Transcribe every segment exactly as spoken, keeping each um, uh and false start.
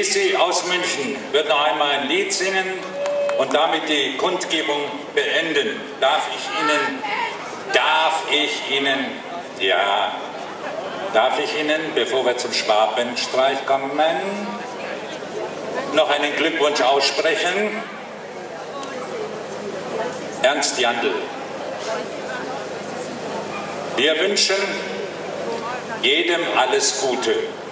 Sie aus München wird noch einmal ein Lied singen und damit die Kundgebung beenden. Darf ich Ihnen, darf ich Ihnen, ja, darf ich Ihnen, bevor wir zum Schwabenstreich kommen, noch einen Glückwunsch aussprechen? Ernst Jandl. Wir wünschen jedem alles Gute,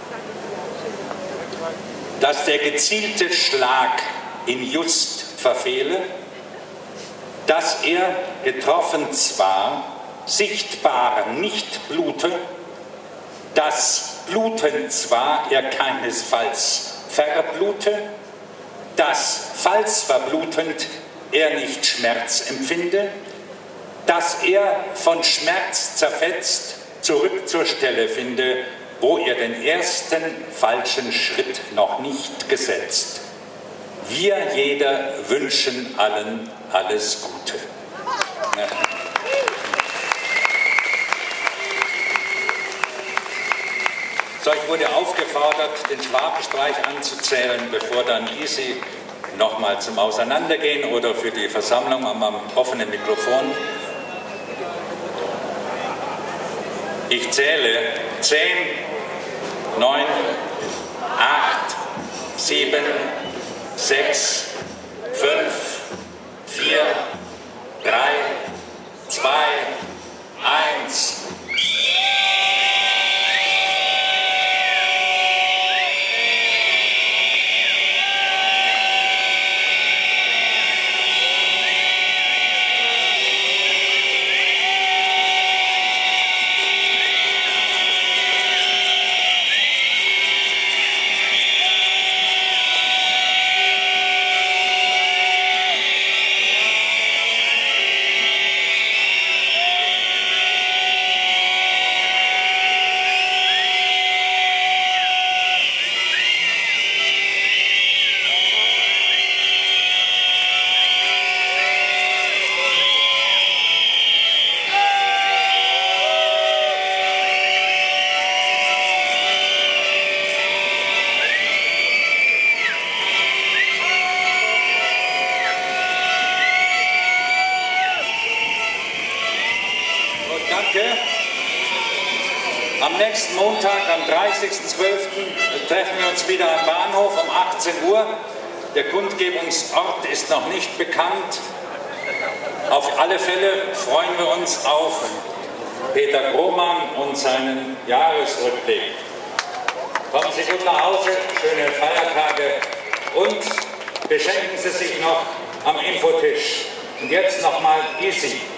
dass der gezielte Schlag ihn just verfehle, dass er, getroffen zwar, sichtbar nicht blute, dass bluten zwar er keinesfalls verblute, dass, falls verblutend, er nicht Schmerz empfinde, dass er von Schmerz zerfetzt zurück zur Stelle finde, wo er den ersten falschen Schritt noch nicht gesetzt. Wir jeder wünschen allen alles Gute. Ja. So, ich wurde aufgefordert, den Schwabenstreich anzuzählen, bevor dann Isi nochmal zum Auseinandergehen oder für die Versammlung am, am offenen Mikrofon. Ich zähle zehn, neun, acht, sieben, sechs, fünf, vier, drei, zwei, eins. Am nächsten Montag, am dreißigsten zwölften treffen wir uns wieder am Bahnhof um achtzehn Uhr. Der Kundgebungsort ist noch nicht bekannt. Auf alle Fälle freuen wir uns auf Peter Grohmann und seinen Jahresrückblick. Kommen Sie gut nach Hause, schöne Feiertage und beschenken Sie sich noch am Infotisch. Und jetzt nochmal Isi.